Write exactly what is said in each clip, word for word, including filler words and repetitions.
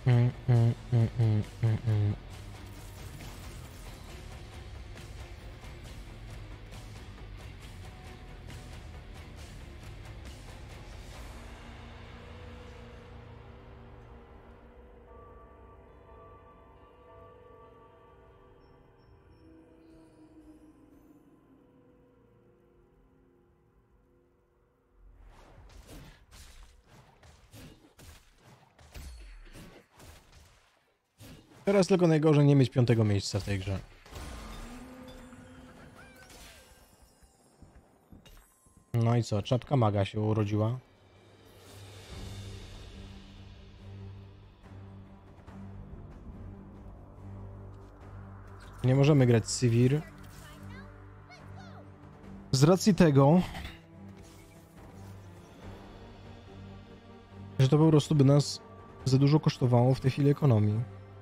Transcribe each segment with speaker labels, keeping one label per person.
Speaker 1: Mm, mm, mm, mm, mm, mm. Teraz tylko najgorzej nie mieć piątego miejsca w tej grze. No i co? Czapka maga się urodziła. Nie możemy grać Sivir. Z racji tego, że to po prostu by nas za dużo kosztowało w tej chwili ekonomii.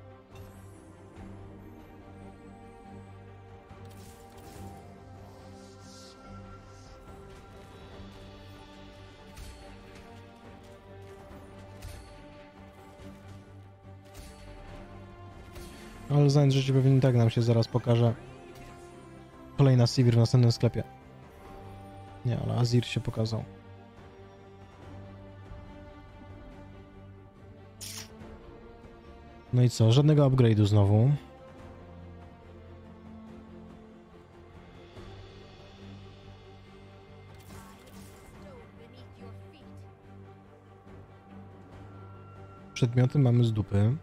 Speaker 1: Ale znając życie pewnie i tak nam się zaraz pokaże kolejna Sivir w następnym sklepie. Nie, ale Azir się pokazał. No i co? Żadnego upgrade'u znowu. Przedmioty mamy z dupy.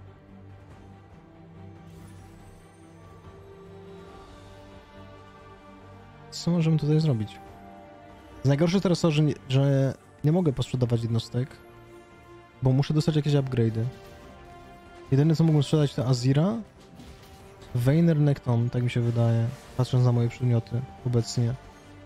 Speaker 1: Co możemy tutaj zrobić? Najgorsze teraz to, że nie, że nie mogę posprzedawać jednostek, bo muszę dostać jakieś upgrade'y. Jedyne co mógłbym sprzedać to Azira, Vayner, Nekton, tak mi się wydaje, patrząc na moje przedmioty obecnie.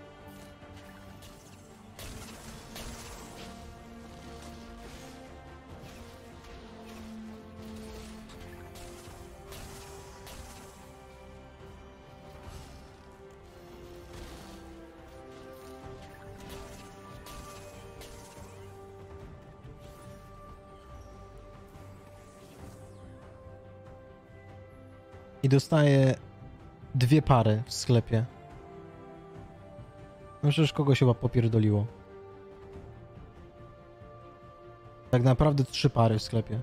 Speaker 1: I dostaję dwie pary w sklepie. No przecież kogoś chyba popierdoliło. Tak naprawdę trzy pary w sklepie.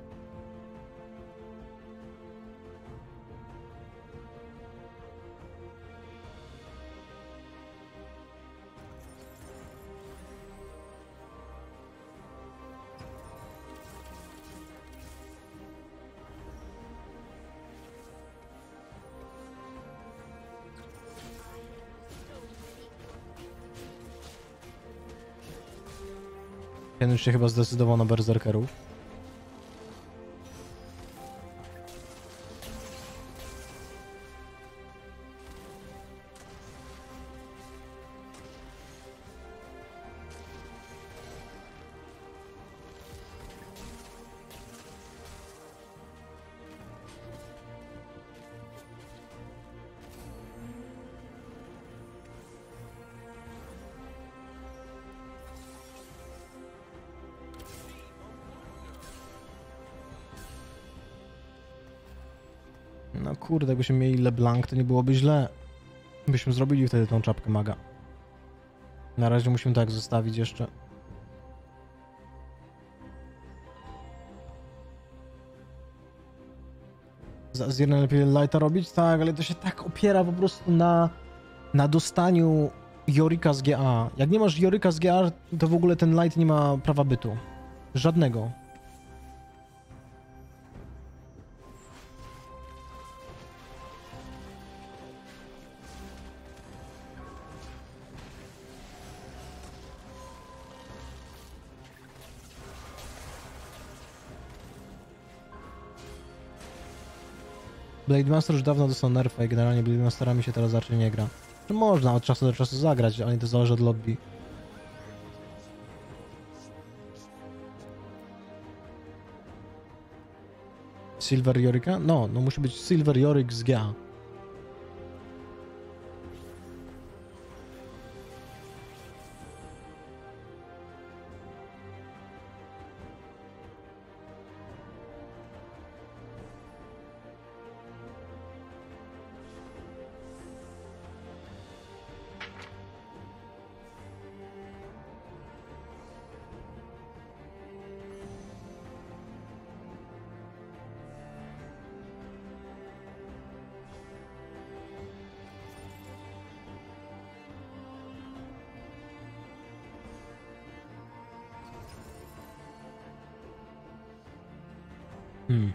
Speaker 1: Ten już się chyba zdecydował na berserkerów. No kurde, jakbyśmy mieli LeBlanc, to nie byłoby źle. Byśmy zrobili wtedy tą czapkę maga. Na razie musimy tak zostawić jeszcze. Z Azir najlepiej lighta robić? Tak, ale to się tak opiera po prostu na, na dostaniu Jorika z G A. Jak nie masz Jorika z G A, to w ogóle ten light nie ma prawa bytu. Żadnego. Blade Master już dawno dostał nerfa i generalnie Blade Masterami się teraz raczej nie gra. No można od czasu do czasu zagrać, ale to zależy od lobby. Silver Yorika? No, no musi być Silver Yorik z G A. Hmm.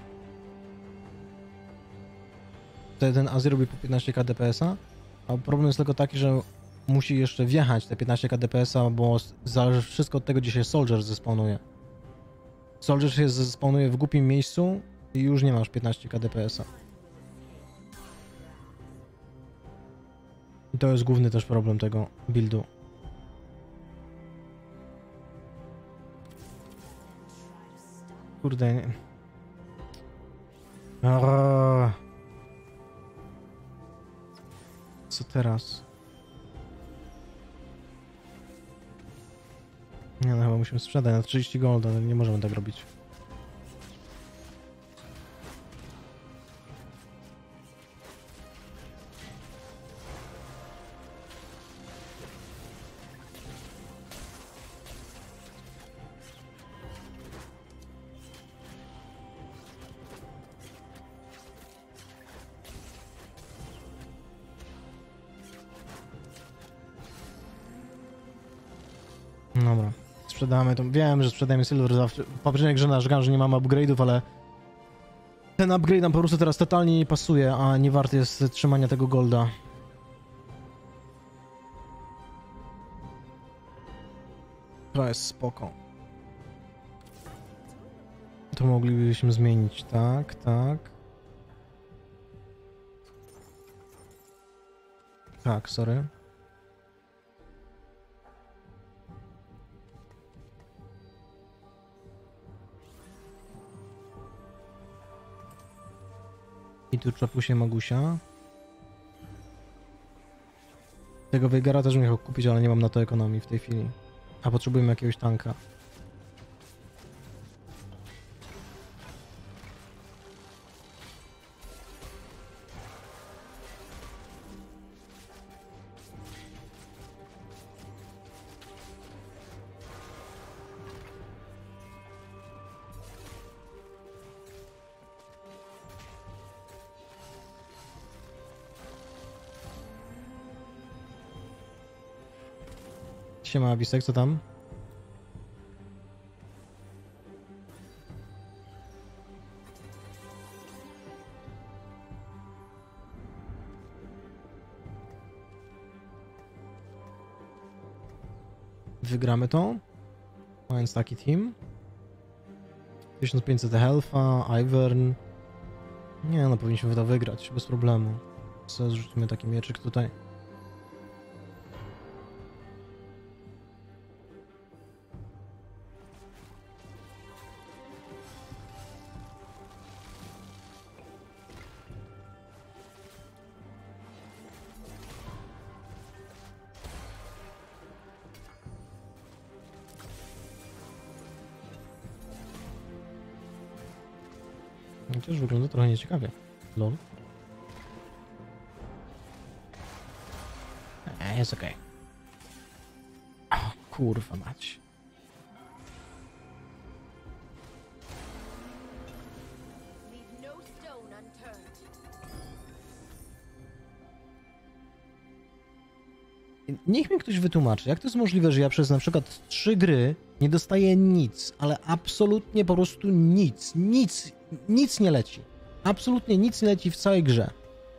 Speaker 1: Wtedy ten Azir robi po piętnaście ka D P S a, a problem jest tylko taki, że musi jeszcze wjechać te piętnaście ka D P S a, bo zależy wszystko od tego, gdzie się Soldier zespawnuje. Soldier się zespawnuje w głupim miejscu i już nie masz piętnaście ka D P S a. I to jest główny też problem tego buildu. Kurde, nie. Aaaa. Co teraz? Nie no, chyba musimy sprzedać na trzydzieści golda, nie możemy tak robić. Dobra, sprzedamy to. Wiem, że sprzedajemy Silver zawsze. W poprzedniej grze narzekałem, że nie mamy upgrade'ów, ale ten upgrade nam po prostu teraz totalnie nie pasuje, a nie wart jest trzymania tego golda. To jest spoko. To moglibyśmy zmienić, tak, tak. Tak, sorry. I tu czapusie Magusia. Tego Veigara też bym chciał kupić, ale nie mam na to ekonomii w tej chwili. A potrzebujemy jakiegoś tanka. Siema, Wisek, co tam? Wygramy to, mając taki team. tysiąc pięćset health'a, Ivern. Nie no, powinniśmy to wygrać, bez problemu. Co, zrzucimy taki mieczyk tutaj. Chociaż wygląda trochę nieciekawie. Lol. Eee, jest okej. Okay. O, kurwa mać. Niech mi ktoś wytłumaczy, jak to jest możliwe, że ja przez na przykład trzy gry nie dostaję nic, ale absolutnie po prostu nic, nic, nic nie leci. Absolutnie nic nie leci w całej grze.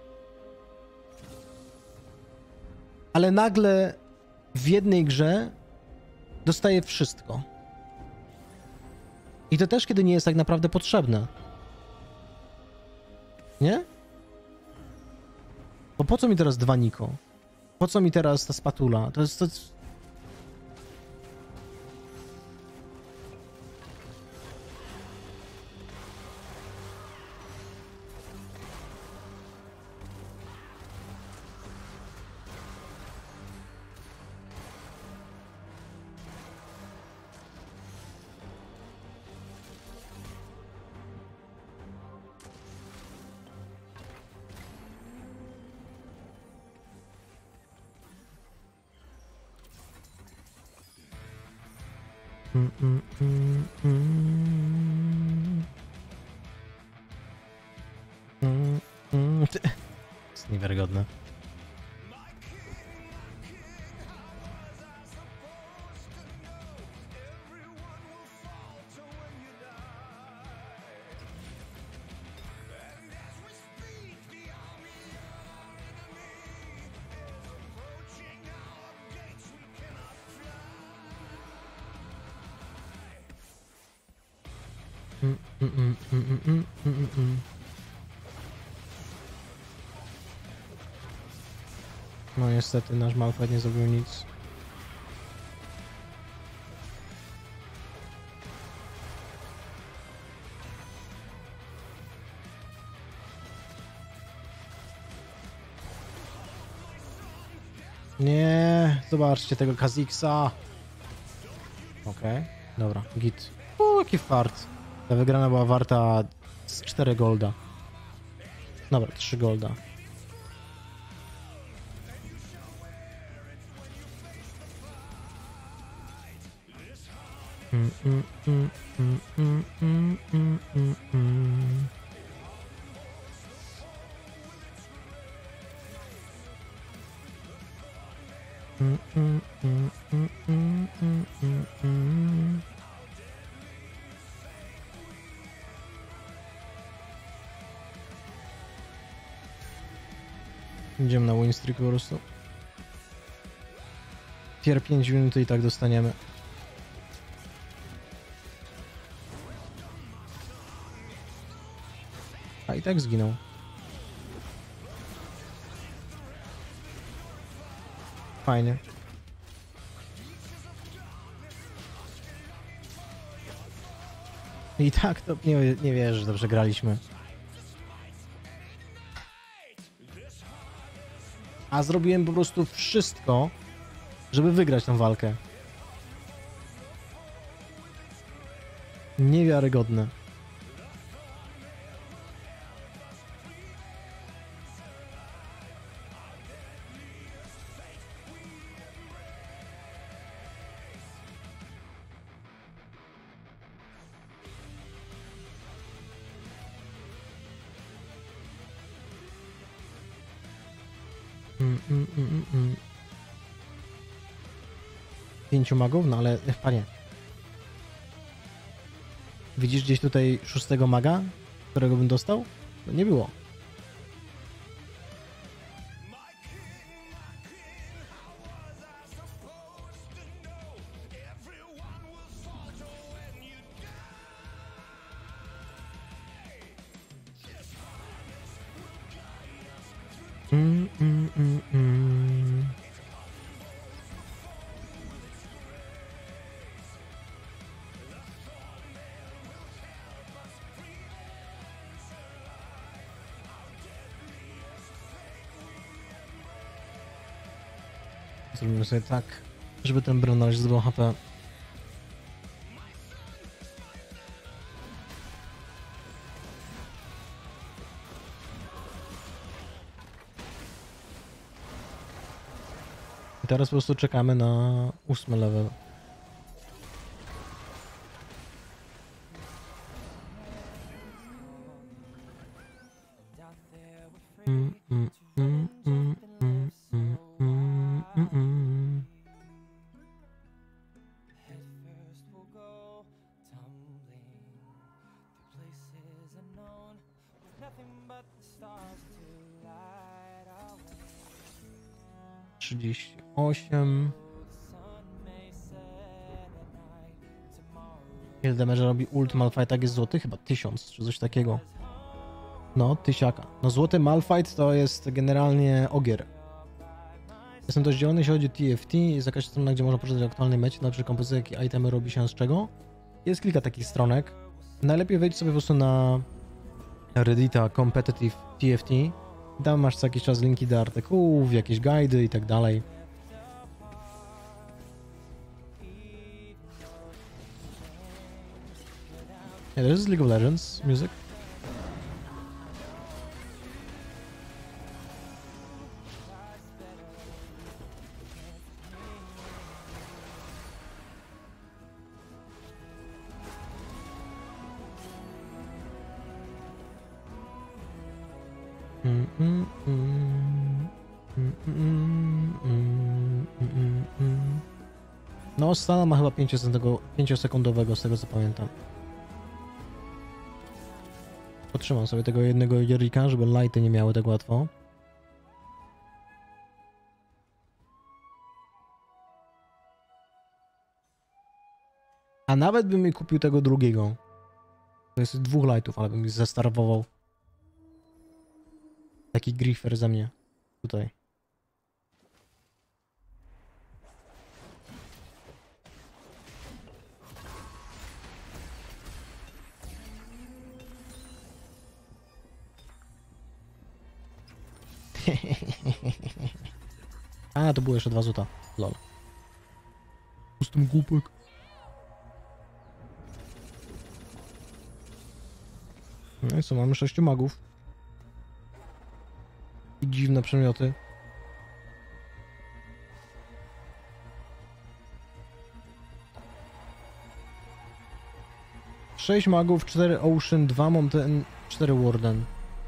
Speaker 1: Ale nagle w jednej grze dostaję wszystko. I to też, kiedy nie jest tak naprawdę potrzebne. Nie? Bo po co mi teraz dwa Niko? Po co mi teraz ta spatula? To jest... To jest... Mm, mm, mm, mm. Mm, mm. To jest niewiarygodne. mm, mm, mm, mm, mm, mm, mm. No niestety nasz Malphite nie zrobił nic. Nie, zobaczcie tego Kha'Zix'a. Okej, okay, dobra, git. O, jaki fart. Ta wygrana była warta z cztery golda. Dobra, trzy golda. Mm, mm, mm, mm, mm, mm, mm, mm, mm. Mm, mm, mm, mm, mm, mm, mm, mm. Idziemy na win streak po prostu. Tier pięć minut i tak dostaniemy. A i tak zginął. Fajnie. I tak to nie, nie wierzę, że dobrze graliśmy. A zrobiłem po prostu wszystko, żeby wygrać tę walkę. Niewiarygodne. Mm, mm, mm, mm. Pięciu magów? No ale panie. Widzisz gdzieś tutaj szóstego maga, którego bym dostał? No nie było. Mm, mm, mm, mm. Zrobimy sobie tak, żeby ten bronarz zdobył H P. I teraz po prostu czekamy na ósmy level. Mm, mm, mm, mm, mm, mm, mm, mm, mm. trzydzieści osiem. Ile damage'a robi ult Malphite? Tak jest złoty? Chyba tysiąc, czy coś takiego. No, tysiaka. No złoty Malphite to jest generalnie ogier. Jestem dość dzielony, jeśli chodzi o T F T. Jest jakaś strona, gdzie można poczytać o aktualnej mecie, na przykład kompozycja, jakie itemy robi się z czego. Jest kilka takich stronek. Najlepiej wejdź sobie po prostu na Reddita Competitive T F T. Tam masz co jakiś czas linki do artykułów, jakieś guidy i tak dalej. Yeah, this is League of Legends music. Mm, mm, mm, mm, mm, mm, mm, mm. No, Stana ma chyba pięciosekundowego, z tego co pamiętam. Potrzymam sobie tego jednego Jerika, żeby lighty nie miały tak łatwo. A nawet bym mi kupił tego drugiego. To jest dwóch lightów, ale bym ich zestarwował. Taki griffer ze mnie. Tutaj. A, to było jeszcze dwa złota. Lol. Pustym głupek. No i co, mamy sześciu magów. I dziwne przedmioty. Sześć magów, cztery Ocean, dwa Mountain, cztery Warden.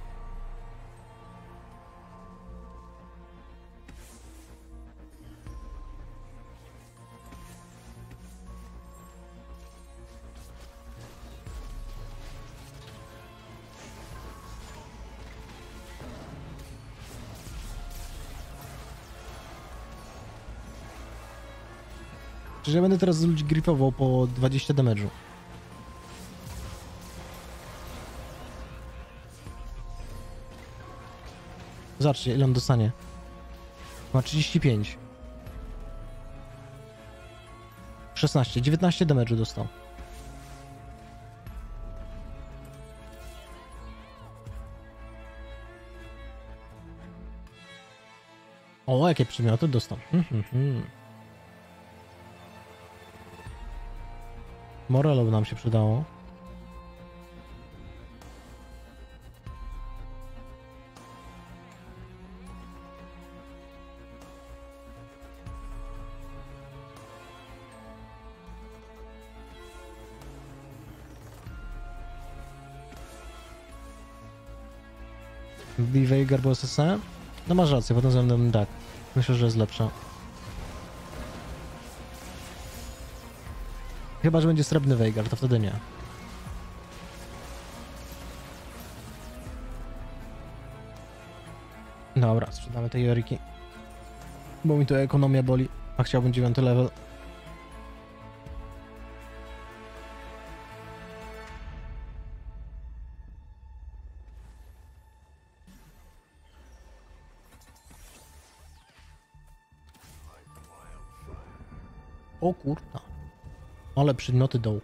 Speaker 1: Przecież ja będę teraz z ludzi grifował po dwadzieścia damage'u. Zobaczcie, ile on dostanie. Ma trzydzieści pięć. szesnaście, dziewiętnaście damage'u dostał. O, jakie przedmioty dostał. Hmm, hmm, hmm. Morelo by nam się przydało. Veigar był S S E? No masz rację, pod tym względem tak. Myślę, że jest lepsza. Chyba że będzie srebrny Veigar, to wtedy nie. Dobra, sprzedamy tej Joriki. Bo mi tu ekonomia boli, a chciałbym dziewiąty level. O kurwa. Ale przedmioty dołu.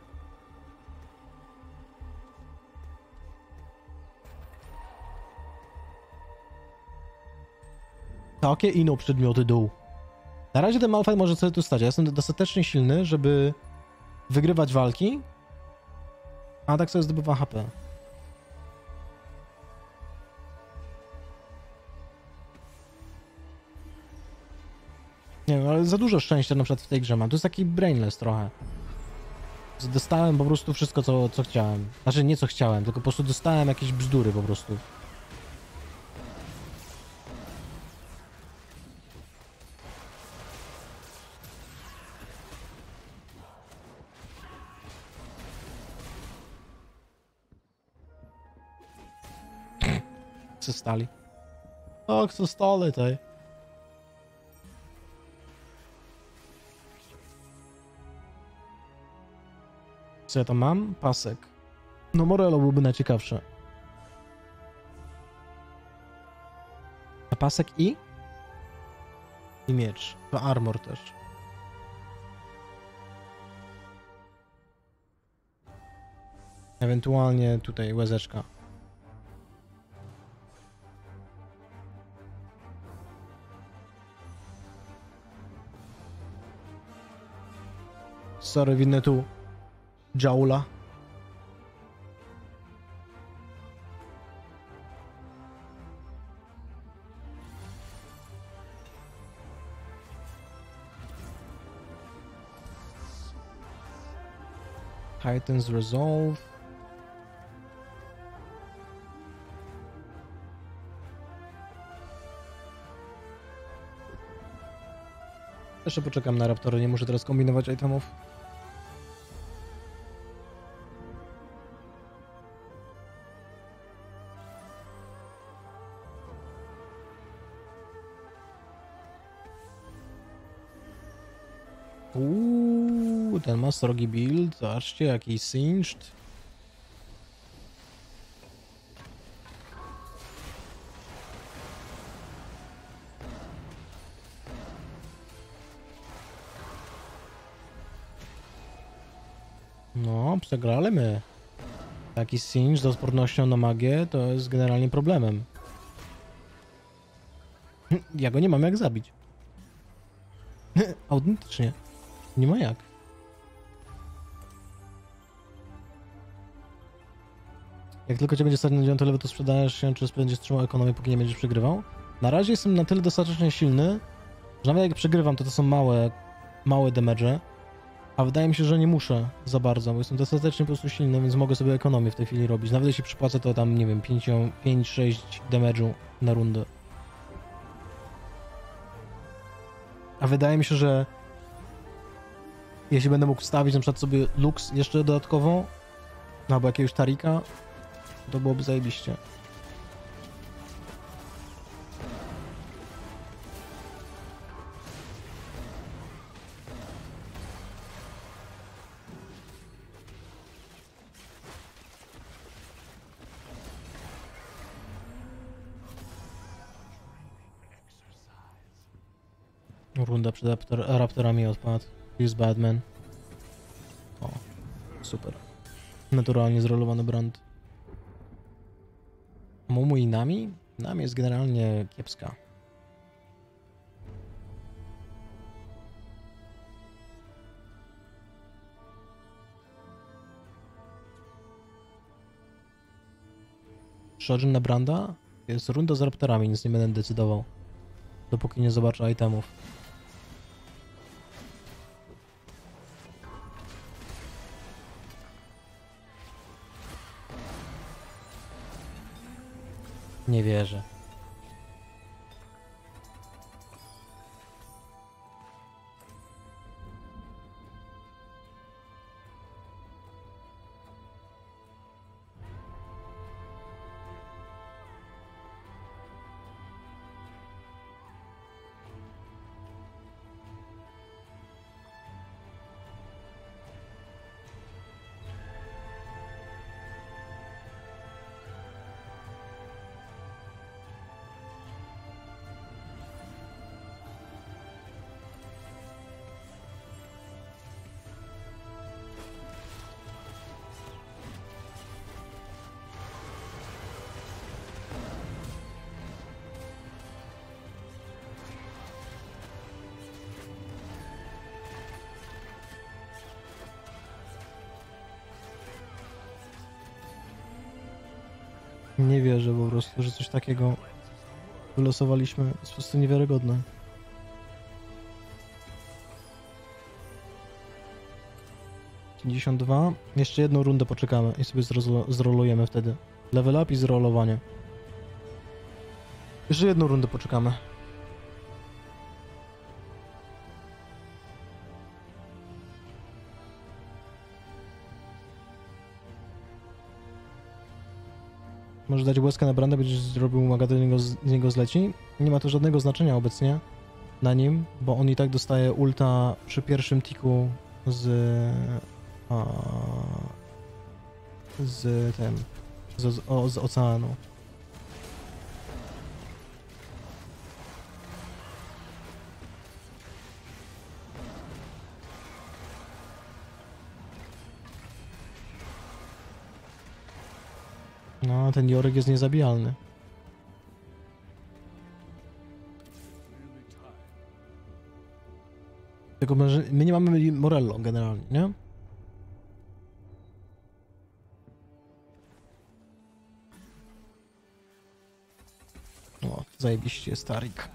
Speaker 1: Takie ino przedmioty dołu. Na razie ten Malphite może sobie tu stać. Ja jestem dostatecznie silny, żeby wygrywać walki. A tak sobie zdobywa H P. Nie wiem, ale za dużo szczęścia na przykład w tej grze mam. To jest taki brainless trochę. Dostałem po prostu wszystko, co, co chciałem. Znaczy nie co chciałem, tylko po prostu dostałem jakieś bzdury po prostu. Co stali? Och, co stali tej. Co ja tam mam? Pasek. No Morello byłby najciekawsze. A pasek i? I miecz. To armor też. Ewentualnie tutaj łezeczka. Sorry, winne tu. Jaula. Titan's Resolve. Jeszcze poczekam na Raptory, nie muszę teraz kombinować itemów. Uuu, ten ma srogi build, zobaczcie, jaki singed. No, przegrali my. Taki cinch z odpornością na magię to jest generalnie problemem. Ja go nie mam jak zabić. Autentycznie. Nie ma jak. Jak tylko cię będzie stać na dziewiąty level, to sprzedajesz się, czy będziesz trzymał ekonomię, póki nie będziesz przegrywał. Na razie jestem na tyle dostatecznie silny, że nawet jak przegrywam, to to są małe, małe damage'e. A wydaje mi się, że nie muszę za bardzo, bo jestem dostatecznie po prostu silny, więc mogę sobie ekonomię w tej chwili robić. Nawet jeśli przypłacę to tam, nie wiem, pięć sześć damage'u na rundę. A wydaje mi się, że jeśli będę mógł wstawić na przykład sobie Lux jeszcze dodatkowo, no albo jakiegoś Tarika, to byłoby zajebiście. Runda przed raptor raptorami odpadł. Jest Batman. O, super. Naturalnie zrolowany brand. Mumu i Nami? Nami jest generalnie kiepska. Shojin na branda? Jest runda z raptorami, nic nie będę decydował. Dopóki nie zobaczę itemów. Nie wierzę. Nie wierzę po prostu, że coś takiego wylosowaliśmy. To jest po prostu niewiarygodne. pięćdziesiąt dwa. Jeszcze jedną rundę poczekamy i sobie zrolujemy wtedy. Level up i zrolowanie. Jeszcze jedną rundę poczekamy. Możesz dać łezkę na brandę, będziesz zrobił uwaga, do niego, z niego zleci. Nie ma to żadnego znaczenia obecnie na nim, bo on i tak dostaje ulta przy pierwszym tiku z... A, z tym... Z, o, z oceanu. No, ten Jorek jest niezabijalny. Tylko my nie mamy Morello generalnie, nie? O, zajebiście jest Tarik.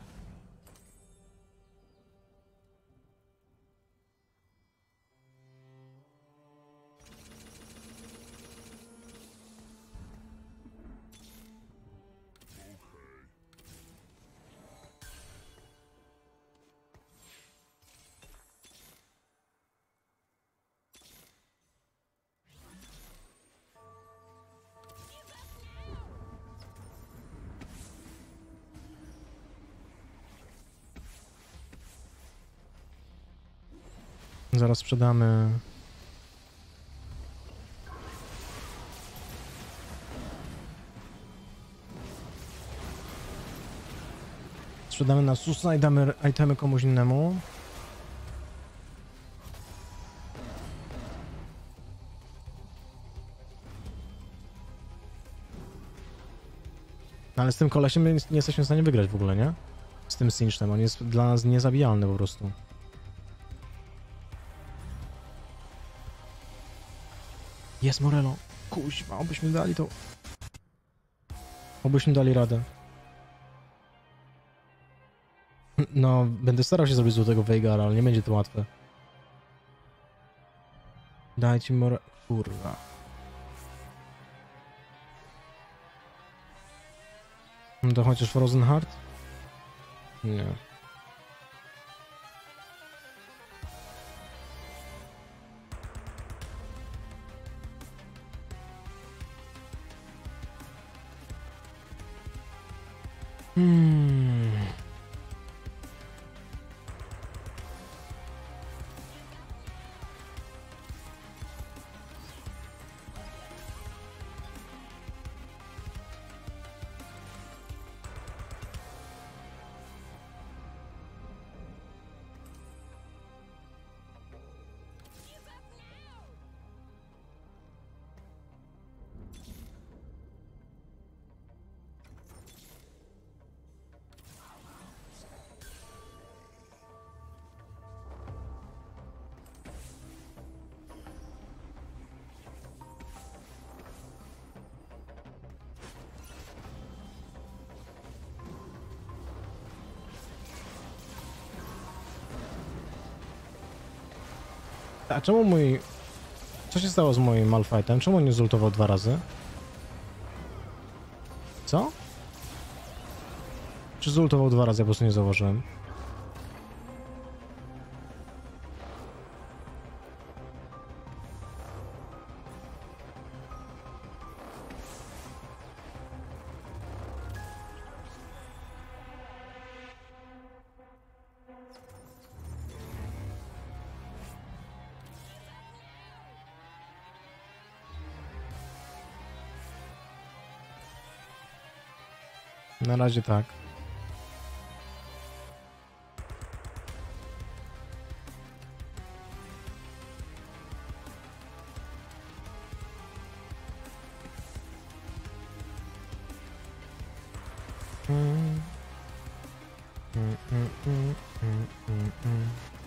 Speaker 1: Zaraz sprzedamy... Sprzedamy na Susa i damy itemy komuś innemu. No ale z tym kolesiem my nie jesteśmy w stanie wygrać w ogóle, nie? Z tym Sinchtem, on jest dla nas niezabijalny po prostu. Jest Morello. Kuźwa, obyśmy dali to... Obyśmy dali radę. No, będę starał się zrobić złotego Veigara, ale nie będzie to łatwe. Dajcie more... Kurwa. No to chociaż Frozen Heart? Nie. Hmm. A czemu mój... Co się stało z moim Malfightem? Czemu on nie zultował dwa razy? Co? Czy zultował dwa razy? Ja po prostu nie zauważyłem. Na razie tak. Mm. Mm, mm, mm, mm, mm, mm.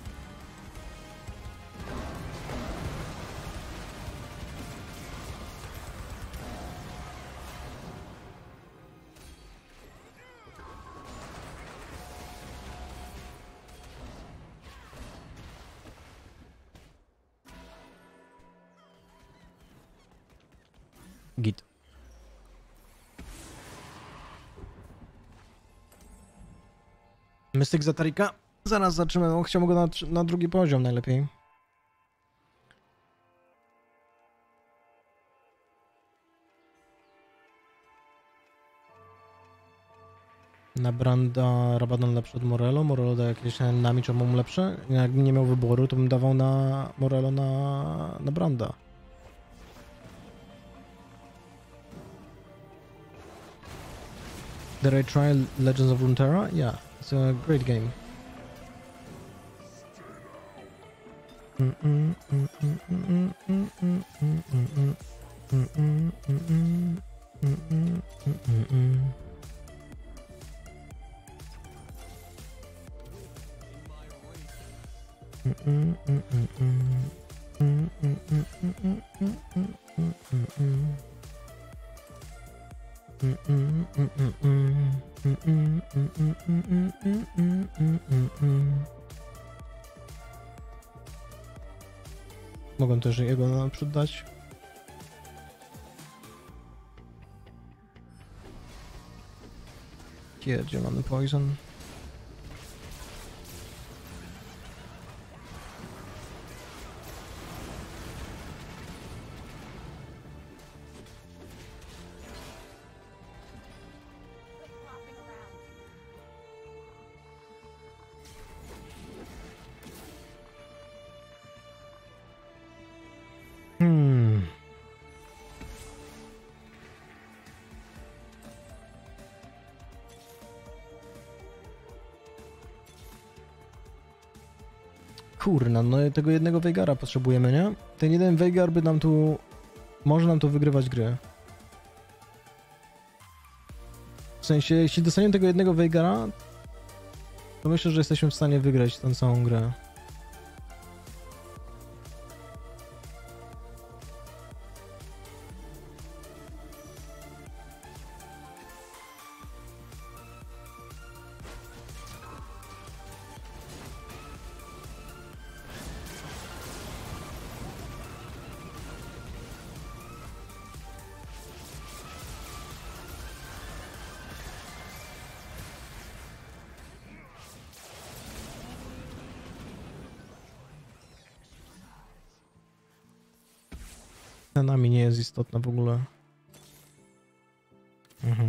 Speaker 1: Git. Mystyk Zatarika. Zaraz zaczynamy. No, chciałbym go na, na drugi poziom najlepiej. Na Branda Rabadon lepszy od Morello. Morello da jakieś nami, czemu mu lepsze. Jak nie miał wyboru, to bym dawał na Morello na, na Branda. Did I try Legends of Runeterra? Yeah, it's a great game. Mogę też jego naprzód dać. Gdzie mamy poison? Hmm. Kurna, no tego jednego Veigara potrzebujemy, nie? Ten jeden Veigar by nam tu... Może nam tu wygrywać gry. W sensie, jeśli dostaniemy tego jednego Veigara, to myślę, że jesteśmy w stanie wygrać tę całą grę. Nami nie jest istotna w ogóle. Mhm.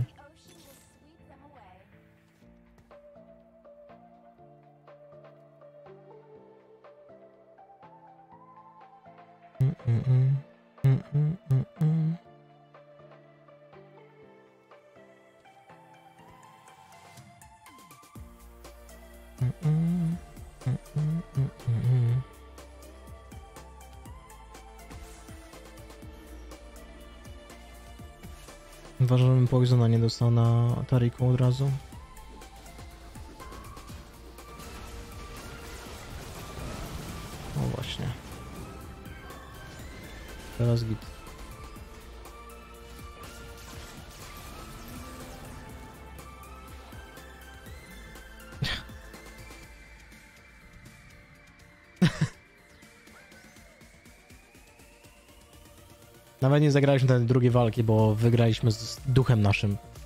Speaker 1: Mm, mm, mm. Mm, mm, mm, mm. Mm, mm. Mm, mm, mm, mm. Uważam, żebym Poisona nie dostał na Tariku od razu. O właśnie. Teraz git. Nawet nie zagraliśmy tej drugiej walki, bo wygraliśmy z duchem naszym.